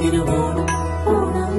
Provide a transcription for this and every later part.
തിരുവോണം ഓണം.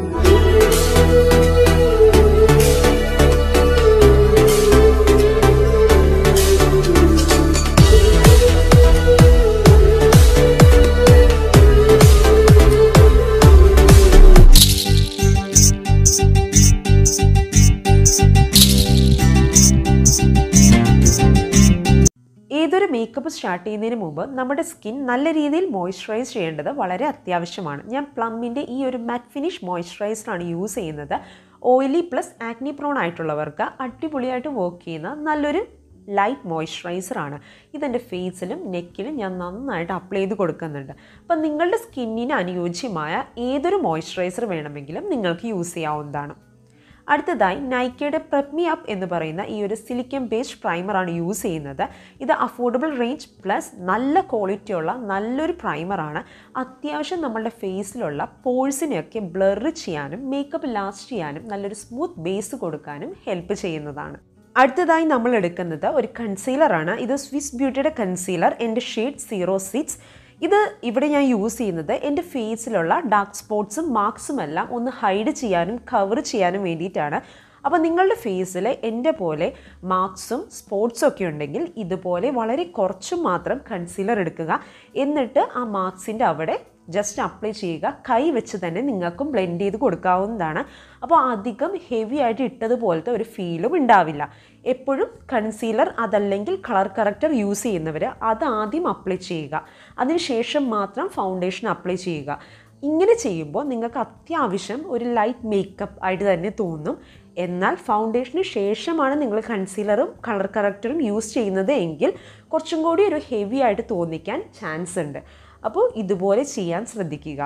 ഏതൊരു makeup start ചെയ്യുന്നതിന് മുമ്പ് നമ്മുടെ സ്കിൻ നല്ല രീതിയിൽ മോയ്സ്ചറൈസ് ചെയ്യേണ്ടത് വളരെ അത്യാവശ്യമാണ്. ഞാൻ പ്ലമ്മിൻ്റെ ഈ ഒരു മാറ്റ് ഫിനിഷ് മോയ്സ്ചറൈസറാണ് യൂസ് ചെയ്യുന്നത്. ഓയിലി പ്ലസ് ആക്നി പ്രോൺ ആയിട്ടുള്ളവർക്ക് അടിപൊളിയായിട്ട് വർക്ക് ചെയ്യുന്ന നല്ലൊരു ലൈറ്റ് മോയ്സ്ചറൈസറാണ്. ഇതെൻ്റെ ഫേസിലും നെക്കിലും ഞാൻ നന്നായിട്ട് അപ്ലൈ ചെയ്ത് കൊടുക്കുന്നുണ്ട്. അപ്പം നിങ്ങളുടെ സ്കിന്നിന് അനുയോജ്യമായ ഏതൊരു മോയ്സ്ചറൈസർ വേണമെങ്കിലും നിങ്ങൾക്ക് യൂസ് ചെയ്യാവുന്നതാണ്. അടുത്തതായി നൈക്കയുടെ പ്രെപ്പ് മീ അപ്പ് എന്ന് പറയുന്ന ഈ ഒരു സിലിക്കൺ ബേസ്ഡ് പ്രൈമറാണ് യൂസ് ചെയ്യുന്നത്. ഇത് അഫോർഡബിൾ റേഞ്ച് പ്ലസ് നല്ല ക്വാളിറ്റിയുള്ള നല്ലൊരു പ്രൈമറാണ്. അത്യാവശ്യം നമ്മളുടെ ഫേസിലുള്ള പോഴ്സിനെയൊക്കെ ബ്ലർ ചെയ്യാനും മേക്കപ്പ് ലാസ്റ്റ് ചെയ്യാനും നല്ലൊരു സ്മൂത്ത് ബേസ് കൊടുക്കാനും ഹെൽപ്പ് ചെയ്യുന്നതാണ്. അടുത്തതായി നമ്മൾ എടുക്കുന്നത് ഒരു കൺസീലറാണ്. ഇത് സ്വിസ് ബ്യൂട്ടിയുടെ കൺസീലർ, എൻ്റെ ഷെയ്ഡ് 06. ഇത് ഇവിടെ ഞാൻ യൂസ് ചെയ്യുന്നത് എൻ്റെ ഫേസിലുള്ള ഡാർക്ക് സ്പോട്ട്സും മാർക്സും എല്ലാം ഒന്ന് ഹൈഡ് ചെയ്യാനും കവർ ചെയ്യാനും വേണ്ടിയിട്ടാണ്. അപ്പോൾ നിങ്ങളുടെ ഫേസിൽ എൻ്റെ പോലെ മാർക്സും സ്പോട്ട്സും ഒക്കെ ഉണ്ടെങ്കിൽ ഇതുപോലെ വളരെ കുറച്ച് മാത്രം കൺസീലർ എടുക്കുക. എന്നിട്ട് ആ മാർക്സിൻ്റെ അവിടെ ജസ്റ്റ് അപ്ലൈ ചെയ്യുക. കൈ വെച്ച് തന്നെ നിങ്ങൾക്കും ബ്ലെൻഡ് ചെയ്ത് കൊടുക്കാവുന്നതാണ്. അപ്പോൾ അധികം ഹെവി ആയിട്ട് ഇട്ടതുപോലത്തെ ഒരു ഫീലും ഉണ്ടാവില്ല. എപ്പോഴും കൺസീലർ അതല്ലെങ്കിൽ കളർ കറക്റ്റർ യൂസ് ചെയ്യുന്നവർ അത് ആദ്യം അപ്ലൈ ചെയ്യുക. അതിനുശേഷം മാത്രം ഫൗണ്ടേഷൻ അപ്ലൈ ചെയ്യുക. ഇങ്ങനെ ചെയ്യുമ്പോൾ നിങ്ങൾക്ക് അത്യാവശ്യം ഒരു ലൈറ്റ് മേക്കപ്പ് ആയിട്ട് തന്നെ തോന്നും. എന്നാൽ ഫൗണ്ടേഷന് ശേഷമാണ് നിങ്ങൾ കൺസീലറും കളർ കറക്റ്ററും യൂസ് ചെയ്യുന്നത് എങ്കിൽ കുറച്ചും കൂടി ഒരു ഹെവി ആയിട്ട് തോന്നിക്കാൻ ചാൻസ് ഉണ്ട്. അപ്പോൾ ഇതുപോലെ ചെയ്യാൻ ശ്രദ്ധിക്കുക.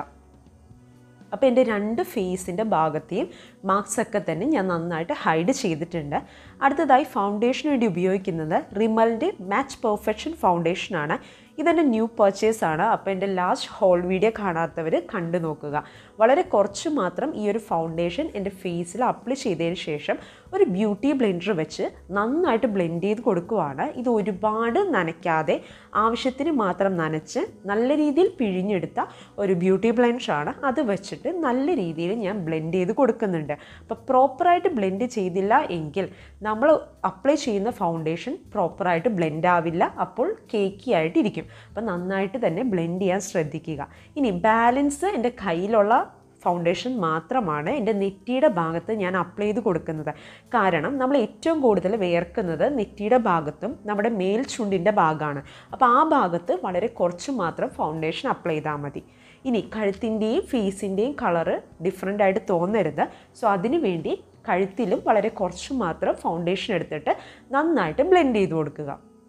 അപ്പോൾ എൻ്റെ രണ്ട് ഫേസിൻ്റെ ഭാഗത്തെയും മാർക്സൊക്കെ തന്നെ ഞാൻ നന്നായിട്ട് ഹൈഡ് ചെയ്തിട്ടുണ്ട്. അടുത്തതായി ഫൗണ്ടേഷന് വേണ്ടി ഉപയോഗിക്കുന്നത് റിമലിൻ്റെ മാച്ച് പെർഫെക്ഷൻ ഫൗണ്ടേഷനാണ്. ഇതെൻ്റെ ന്യൂ പർച്ചേസാണ്. അപ്പോൾ എൻ്റെ ലാസ്റ്റ് ഹോൾ വീഡിയോ കാണാത്തവർ കണ്ടു നോക്കുക. വളരെ കുറച്ച് മാത്രം ഈ ഒരു ഫൗണ്ടേഷൻ എൻ്റെ ഫേസിൽ അപ്ലൈ ചെയ്തതിന് ശേഷം ഒരു ബ്യൂട്ടി ബ്ലെൻഡർ വെച്ച് നന്നായിട്ട് ബ്ലെൻഡ് ചെയ്ത് കൊടുക്കുവാണ്. ഇത് ഒരുപാട് നനയ്ക്കാതെ ആവശ്യത്തിന് മാത്രം നനച്ച് നല്ല രീതിയിൽ പിഴിഞ്ഞെടുത്ത ഒരു ബ്യൂട്ടി ബ്ലെൻഡറാണ്. അത് വെച്ചിട്ട് നല്ല രീതിയിൽ ഞാൻ ബ്ലെൻഡ് ചെയ്ത് കൊടുക്കുന്നുണ്ട്. അപ്പോൾ പ്രോപ്പറായിട്ട് ബ്ലെൻഡ് ചെയ്തില്ല എങ്കിൽ നമ്മൾ അപ്ലൈ ചെയ്യുന്ന ഫൗണ്ടേഷൻ പ്രോപ്പറായിട്ട് ബ്ലെൻഡ് ആവില്ല. അപ്പോൾ കേക്കി ആയിട്ടിരിക്കും. അപ്പോൾ നന്നായിട്ട് തന്നെ ബ്ലെൻഡ് ചെയ്യാൻ ശ്രദ്ധിക്കുക. ഇനി ബാലൻസ് എൻ്റെ കയ്യിലുള്ള ഫൗണ്ടേഷൻ മാത്രമാണ് എൻ്റെ നെറ്റിയുടെ ഭാഗത്ത് ഞാൻ അപ്ലൈ ചെയ്ത് കൊടുക്കുന്നത്. കാരണം നമ്മൾ ഏറ്റവും കൂടുതൽ വിയർക്കുന്നത് നെറ്റിയുടെ ഭാഗത്തും നമ്മുടെ മേൽചുണ്ടിൻ്റെ ഭാഗമാണ്. അപ്പോൾ ആ ഭാഗത്ത് വളരെ കുറച്ച് മാത്രം ഫൗണ്ടേഷൻ അപ്ലൈ ചെയ്താൽ മതി. ഇനി കഴുത്തിൻ്റെയും ഫേസിൻ്റെയും കളറ് ഡിഫറെൻ്റ് ആയിട്ട് തോന്നരുത്. സോ അതിനു വേണ്ടി കഴുത്തിലും വളരെ കുറച്ച് മാത്രം ഫൗണ്ടേഷൻ എടുത്തിട്ട് നന്നായിട്ട് ബ്ലെൻഡ് ചെയ്ത് കൊടുക്കുക.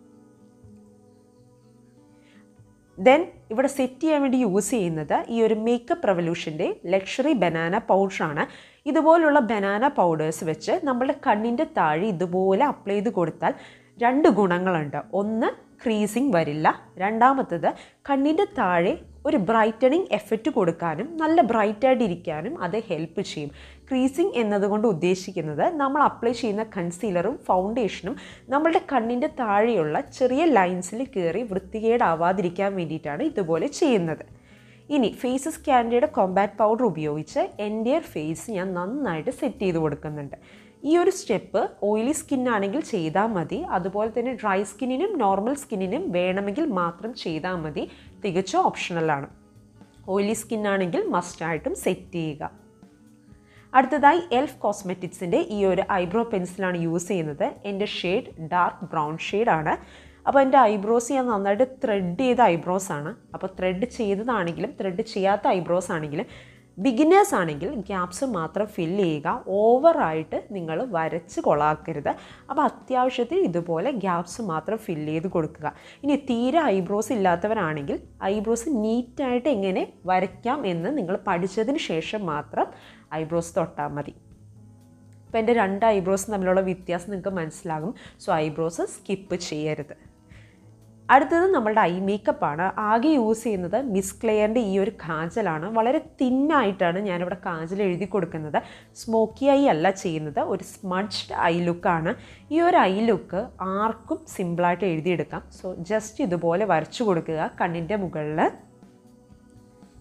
ദെൻ ഇവിടെ സെറ്റ് ചെയ്യാൻ വേണ്ടി യൂസ് ചെയ്യുന്നത് ഈ ഒരു മേക്കപ്പ് റെവല്യൂഷൻ്റെ ലക്ഷറി ബനാന പൗഡറാണ്. ഇതുപോലുള്ള ബനാന പൗഡേഴ്സ് വെച്ച് നമ്മളുടെ കണ്ണിൻ്റെ താഴെ ഇതുപോലെ അപ്ലൈ ചെയ്ത് കൊടുത്താൽ രണ്ട് ഗുണങ്ങളുണ്ട്. ഒന്ന്, ക്രീസിങ് വരില്ല. രണ്ടാമത്തത്, കണ്ണിൻ്റെ താഴെ ഒരു ബ്രൈറ്റനിങ് എഫക്റ്റ് കൊടുക്കാനും നല്ല ബ്രൈറ്റായിട്ടിരിക്കാനും അത് ഹെൽപ്പ് ചെയ്യും. ക്രീസിങ് എന്നതുകൊണ്ട് ഉദ്ദേശിക്കുന്നത് നമ്മൾ അപ്ലൈ ചെയ്യുന്ന കൺസീലറും ഫൗണ്ടേഷനും നമ്മളുടെ കണ്ണിൻ്റെ താഴെയുള്ള ചെറിയ ലൈൻസിൽ കയറി വൃത്തികേടാവാതിരിക്കാൻ വേണ്ടിയിട്ടാണ് ഇതുപോലെ ചെയ്യുന്നത്. ഇനി ഫേസ് സ്കാൻഡയുടെ കോമ്പാക്ട് പൗഡർ ഉപയോഗിച്ച് എൻ്റെ ഫേസ് ഞാൻ നന്നായിട്ട് സെറ്റ് ചെയ്ത് കൊടുക്കുന്നുണ്ട്. ഈ ഒരു സ്റ്റെപ്പ് ഓയിലി സ്കിന്നാണെങ്കിൽ ചെയ്താൽ മതി. അതുപോലെ തന്നെ ഡ്രൈ സ്കിന്നിനും നോർമൽ സ്കിന്നിനും വേണമെങ്കിൽ മാത്രം ചെയ്താൽ മതി. തികച്ചും ഓപ്ഷണലാണ്. ഓയിലി സ്കിന്നാണെങ്കിൽ മസ്റ്റായിട്ടും സെറ്റ് ചെയ്യുക. അടുത്തതായി എൽഫ് കോസ്മെറ്റിക്സിൻ്റെ ഈ ഒരു ഐബ്രോ പെൻസിലാണ് യൂസ് ചെയ്യുന്നത്. എൻ്റെ ഷെയ്ഡ് ഡാർക്ക് ബ്രൗൺ ഷെയ്ഡാണ്. അപ്പോൾ എൻ്റെ ഐബ്രോസ് ഞാൻ നന്നായിട്ട് ത്രെഡ് ചെയ്ത ഐബ്രോസാണ്. അപ്പോൾ ത്രെഡ് ചെയ്തതാണെങ്കിലും ത്രെഡ് ചെയ്യാത്ത ഐബ്രോസ് ആണെങ്കിലും ബിഗിനേഴ്സ് ആണെങ്കിൽ ഗ്യാപ്സ് മാത്രം ഫില്ല് ചെയ്യുക. ഓവറായിട്ട് നിങ്ങൾ വരച്ച് കൊളാക്കരുത്. അപ്പോൾ അത്യാവശ്യത്തിൽ ഇതുപോലെ ഗ്യാപ്സ് മാത്രം ഫില്ല് ചെയ്ത് കൊടുക്കുക. ഇനി തീരെ ഐബ്രോസ് ഇല്ലാത്തവരാണെങ്കിൽ ഐബ്രോസ് നീറ്റായിട്ട് എങ്ങനെ വരയ്ക്കാം എന്ന് നിങ്ങൾ പഠിച്ചതിന് ശേഷം മാത്രം ഐബ്രോസ് തൊട്ടാൽ മതി. അപ്പോൾ എൻ്റെ രണ്ട് ഐബ്രോസ് തമ്മിലുള്ള വ്യത്യാസം നിങ്ങൾക്ക് മനസ്സിലാകും. സോ ഐബ്രോസ് സ്കിപ്പ് ചെയ്യരുത്. അടുത്തത് നമ്മളുടെ ഐ മേക്കപ്പാണ്. ആകെ യൂസ് ചെയ്യുന്നത് മിസ് ക്ലെയറിൻ്റെ ഈ ഒരു കാജലാണ്. വളരെ തിന്നായിട്ടാണ് ഞാനിവിടെ കാജൽ എഴുതി കൊടുക്കുന്നത്. സ്മോക്കി ഐ അല്ല ചെയ്യുന്നത്, ഒരു സ്മഡ്ജ്ഡ് ഐ ലുക്കാണ്. ഈ ഒരു ഐ ലുക്ക് ആർക്കും സിമ്പിളായിട്ട് എഴുതിയെടുക്കാം. സോ ജസ്റ്റ് ഇതുപോലെ വരച്ചു കൊടുക്കുക കണ്ണിൻ്റെ മുകളിൽ.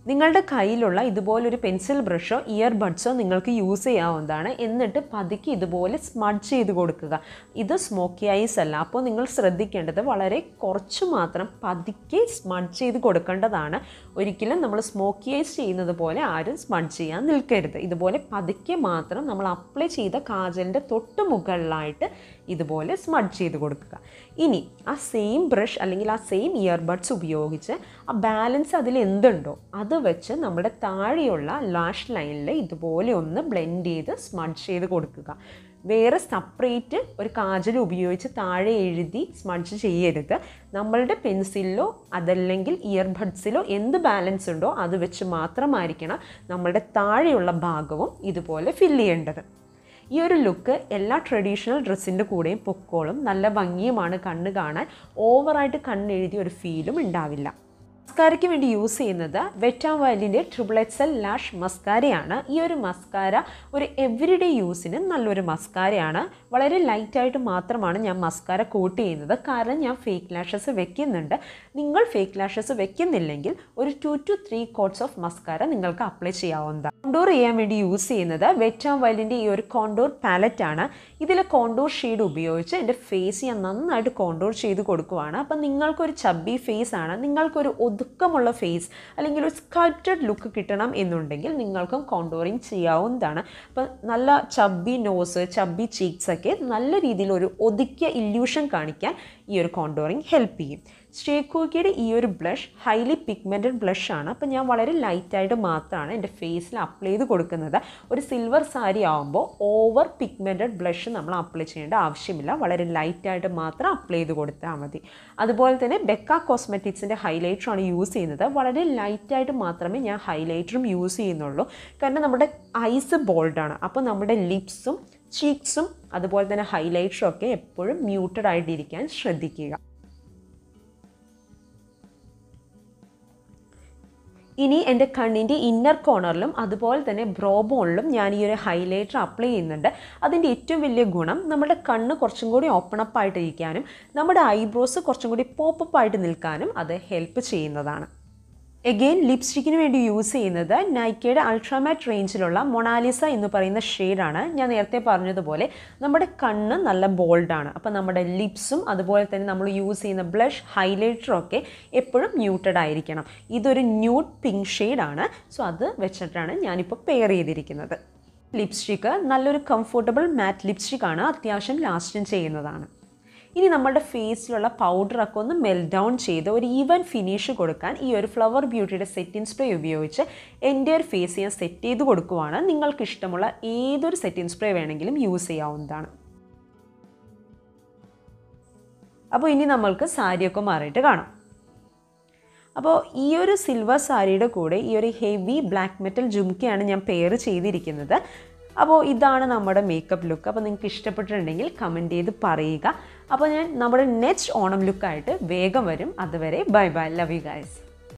നിങ്ങളുടെ കയ്യിലുള്ള ഇതുപോലൊരു പെൻസിൽ ബ്രഷോ ഇയർ ബഡ്സോ നിങ്ങൾക്ക് യൂസ് ചെയ്യാവുന്നതാണ്. എന്നിട്ട് പതുക്കെ ഇതുപോലെ സ്മഡ്ജ് ചെയ്ത് കൊടുക്കുക. ഇത് സ്മോക്കി ഐസ് അല്ല. അപ്പോൾ നിങ്ങൾ ശ്രദ്ധിക്കേണ്ടത് വളരെ കുറച്ച് മാത്രം പതുക്കെ സ്മഡ്ജ് ചെയ്ത് കൊടുക്കേണ്ടതാണ്. ഒരിക്കലും നമ്മൾ സ്മോക്കി ഐസ് ചെയ്യുന്നത് പോലെ ആരും സ്മഡ്ജ് ചെയ്യാൻ നിൽക്കരുത്. ഇതുപോലെ പതുക്കെ മാത്രം നമ്മൾ അപ്ലൈ ചെയ്ത കാജലിൻ്റെ തൊട്ട് മുകളിലായിട്ട് ഇതുപോലെ സ്മഡ്ജ് ചെയ്ത് കൊടുക്കുക. ഇനി ആ സെയിം ബ്രഷ് അല്ലെങ്കിൽ ആ സെയിം ഇയർ ബഡ്സ് ഉപയോഗിച്ച് ആ ബാലൻസ് അതിൽ എന്തുണ്ടോ അത് വെച്ച് നമ്മുടെ താഴെയുള്ള ലാഷ് ലൈനിൽ ഇതുപോലെ ഒന്ന് ബ്ലെൻഡ് ചെയ്ത് സ്മഡ്ജ് ചെയ്ത് കൊടുക്കുക. വേറെ സെപ്പറേറ്റ് ഒരു കാജൽ ഉപയോഗിച്ച് താഴെ എഴുതി സ്മഡ്ജ് ചെയ്യരുത്. നമ്മളുടെ പെൻസിലിലോ അതല്ലെങ്കിൽ ഇയർ ബഡ്സിലോ എന്ത് ബാലൻസ് ഉണ്ടോ അത് വെച്ച് മാത്രമായിരിക്കണം നമ്മളുടെ താഴെയുള്ള ഭാഗവും ഇതുപോലെ ഫില്ല് ചെയ്യേണ്ടത്. ഈ ഒരു ലുക്ക് എല്ലാ ട്രഡീഷണൽ ഡ്രസ്സിൻ്റെ കൂടെയും പൊക്കോളും. നല്ല ഭംഗിയുമാണ് കണ്ണ് കാണാൻ. ഓവറായിട്ട് കണ്ണെഴുതിയ ഒരു ഫീലും ഉണ്ടാവില്ല. മസ്കാരയ്ക്ക് വേണ്ടി യൂസ് ചെയ്യുന്നത് വെറ്റ് ആൻഡ് വൈൽഡിൻ്റെ XXL ലാഷ് മസ്കാരയാണ്. ഈ ഒരു മസ്കാര ഒരു എവരിഡേ യൂസിന് നല്ലൊരു മസ്കാരയാണ്. വളരെ ലൈറ്റായിട്ട് മാത്രമാണ് ഞാൻ മസ്കാര കോട്ട് ചെയ്യുന്നത്. കാരണം ഞാൻ ഫേക്ക് ലാഷസ് വെക്കുന്നുണ്ട്. നിങ്ങൾ ഫേക്ക് ലാഷസ് വെക്കുന്നില്ലെങ്കിൽ ഒരു 2 to 3 കോട്ട്സ് ഓഫ് മസ്കാര നിങ്ങൾക്ക് അപ്ലൈ ചെയ്യാവുന്നതാണ്. കോണ്ടൂർ ചെയ്യാൻ വേണ്ടി യൂസ് ചെയ്യുന്നത് വെറ്റ് ആൻഡ് വൈൽഡിൻ്റെ ഈ ഒരു കോണ്ടൂർ പാലറ്റാണ്. ഇതിലെ കോണ്ടൂർ ഷെയ്ഡ് ഉപയോഗിച്ച് എൻ്റെ ഫേസ് ഞാൻ നന്നായിട്ട് കോണ്ടൂർ ചെയ്ത് കൊടുക്കുവാണ്. അപ്പം നിങ്ങൾക്കൊരു ചബ്ബി ഫേസ് ആണ്, നിങ്ങൾക്കൊരു ഒതുക്കമുള്ള ഫേസ് അല്ലെങ്കിൽ ഒരു സ്കൾപ്റ്റഡ് ലുക്ക് കിട്ടണം എന്നുണ്ടെങ്കിൽ നിങ്ങൾക്കും കോണ്ടൂറിങ് ചെയ്യാവുന്നതാണ്. അപ്പം നല്ല ചബ്ബി നോസ്, ചബ്ബി ചീക്സ് ഒക്കെ നല്ല രീതിയിൽ ഒരു ഒതുക്കിയ ഇല്യൂഷൻ കാണിക്കാൻ ഈ ഒരു കോണ്ടൂറിങ് ഹെൽപ്പ് ചെയ്യും. സ്റ്റേക്കോക്കിയുടെ ഈ ഒരു ബ്ലഷ് ഹൈലി പിഗ്മെൻറ്റഡ് ബ്ലഷ് ആണ്. അപ്പോൾ ഞാൻ വളരെ ലൈറ്റായിട്ട് മാത്രമാണ് എൻ്റെ ഫേസിൽ അപ്ലൈ ചെയ്ത് കൊടുക്കുന്നത്. ഒരു സിൽവർ സാരി ആകുമ്പോൾ ഓവർ പിഗ്മെൻറ്റഡ് ബ്ലഷ് നമ്മൾ അപ്ലൈ ചെയ്യേണ്ട ആവശ്യമില്ല. വളരെ ലൈറ്റായിട്ട് മാത്രം അപ്ലൈ ചെയ്ത് കൊടുത്താൽ മതി. അതുപോലെ തന്നെ ബെക്ക കോസ്മെറ്റിക്സിൻ്റെ ഹൈലൈറ്ററാണ് യൂസ് ചെയ്യുന്നത്. വളരെ ലൈറ്റായിട്ട് മാത്രമേ ഞാൻ ഹൈലൈറ്ററും യൂസ് ചെയ്യുന്നുള്ളൂ. കാരണം നമ്മുടെ ഐസ് ബോൾഡാണ്. അപ്പോൾ നമ്മുടെ ലിപ്സും ചീക്സും അതുപോലെ തന്നെ ഹൈലൈറ്ററും ഒക്കെ എപ്പോഴും മ്യൂട്ടഡ് ആയിട്ടിരിക്കാൻ ശ്രദ്ധിക്കുക. ഇനി എൻ്റെ കണ്ണിൻ്റെ ഇന്നർ കോർണറിലും അതുപോലെ തന്നെ ബ്രോ ബോണിലും ഞാൻ ഈ ഒരു ഹൈലൈറ്റർ അപ്ലൈ ചെയ്യുന്നുണ്ട്. അതിൻ്റെ ഏറ്റവും വലിയ ഗുണം നമ്മുടെ കണ്ണ് കുറച്ചും കൂടി ഓപ്പൺ അപ്പ് ആയിട്ടിരിക്കാനും നമ്മുടെ ഐബ്രോസ് കുറച്ചും കൂടി പോപ്പപ്പ് ആയിട്ട് നിൽക്കാനും അത് ഹെൽപ്പ് ചെയ്യുന്നതാണ്. എഗെയിൻ ലിപ്സ്റ്റിക്കിന് വേണ്ടി യൂസ് ചെയ്യുന്നത് നൈക്കയുടെ അൾട്രാമാറ്റ് റേഞ്ചിലുള്ള മൊണാലിസ എന്ന് പറയുന്ന ഷെയ്ഡാണ്. ഞാൻ നേരത്തെ പറഞ്ഞതുപോലെ നമ്മുടെ കണ്ണ് നല്ല ബോൾഡാണ്. അപ്പോൾ നമ്മുടെ ലിപ്സും അതുപോലെ തന്നെ നമ്മൾ യൂസ് ചെയ്യുന്ന ബ്ലഷ് ഹൈലൈറ്ററും ഒക്കെ എപ്പോഴും മ്യൂട്ടഡ് ആയിരിക്കണം. ഇതൊരു ന്യൂഡ് പിങ്ക് ഷെയ്ഡാണ്. സോ അത് വെച്ചിട്ടാണ് ഞാനിപ്പോൾ പെയർ ചെയ്തിരിക്കുന്നത്. ലിപ്സ്റ്റിക്ക് നല്ലൊരു കംഫർട്ടബിൾ മാറ്റ് ലിപ്സ്റ്റിക്കാണ്. അത്യാവശ്യം ലാസ്റ്റും ചെയ്യുന്നതാണ്. ഇനി നമ്മുടെ ഫേസിലുള്ള പൗഡറൊക്കെ ഒന്ന് മെൽറ്റ് ഡൗൺ ചെയ്ത് ഒരു ഈവൻ ഫിനിഷ് കൊടുക്കാൻ ഈ ഒരു ഫ്ലവർ ബ്യൂട്ടിയുടെ സെറ്റിംഗ് സ്പ്രേ ഉപയോഗിച്ച് എൻ്റെ ഒരു ഫേസ് ഞാൻ സെറ്റ് ചെയ്ത് കൊടുക്കുവാണ്. നിങ്ങൾക്ക് ഇഷ്ടമുള്ള ഏതൊരു സെറ്റിംഗ് സ്പ്രേ വേണമെങ്കിലും യൂസ് ചെയ്യാവുന്നതാണ്. അപ്പോൾ ഇനി നമ്മൾക്ക് സാരിയൊക്കെ മാറിയിട്ട് കാണാം. അപ്പോൾ ഈ ഒരു സിൽവർ സാരിയുടെ കൂടെ ഈ ഒരു ഹെവി ബ്ലാക്ക് മെറ്റൽ ജുംക്കയാണ് ഞാൻ പെയർ ചെയ്തിരിക്കുന്നത്. അപ്പോൾ ഇതാണ് നമ്മുടെ മേക്കപ്പ് ലുക്ക്. അപ്പോൾ നിങ്ങൾക്ക് ഇഷ്ടപ്പെട്ടിട്ടുണ്ടെങ്കിൽ കമൻറ്റ് ചെയ്ത് പറയുക. അപ്പോൾ ഞാൻ നമ്മുടെ നെക്സ്റ്റ് ഓണം ലുക്കായിട്ട് വേഗം വരും. അതുവരെ bye bye, love you guys.